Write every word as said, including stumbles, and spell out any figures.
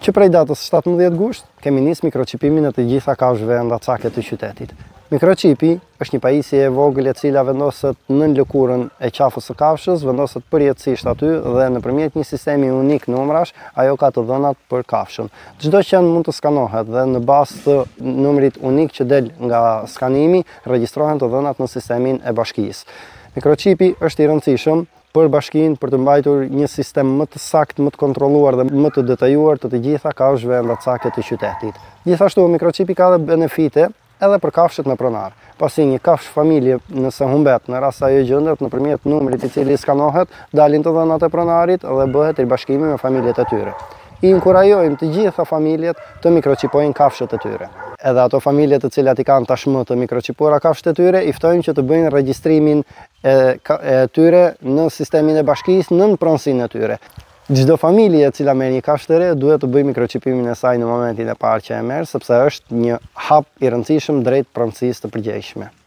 Që prej datës shtatëmbëdhjetë gusht, kemi nisë mikroqipimin e të gjitha kafshëve ndacake të qytetit. Mikroqipi është një pajisje e vogël e cila vendoset nën lëkurën e qafës së kafshës, vendoset përjetësisht aty dhe nëpërmjet një sistemi unik numrash, ajo ka të dhënat për kafshën. Çdo qen mund të skanohet dhe në bazë të numrit unik që del nga skanimi, regjistrohen të dhënat në sistemin e bashkisë. Mikroqipi është i rëndësishëm për bashkinë për të mbajtur një sistem më të saktë, më të kontrolluar dhe më të detajuar të të gjitha kafshëve ndacake të qytetit. Gjithashtu, mikroqipi ka dhe benefite edhe për kafshët me pronar. Pasi një kafshë familje nëse humbet në rast se ajo gjendet nëpërmjet numrit i cili skanohet, dalin të dhënat e pronarit dhe bëhet ribashkimi me familjet e tyre. I inkurajojmë të gjitha familjet të mikroqipojnë kafshët e tyre. Edhe ato familje të cilat i kanë tashmë të mikroqipuara kafshët e tyre, i ftojmë që të bëjnë regjistrimin e, e tyre në sistemin e bashkisë nën pronësinë e tyre. Çdo familje e cila merr një kafshë të re duhet të bëjë mikroqipimin e saj në momentin e parë që e merr, sepse është një hap i rëndësishëm drejt pronësisë të përgjegjshme.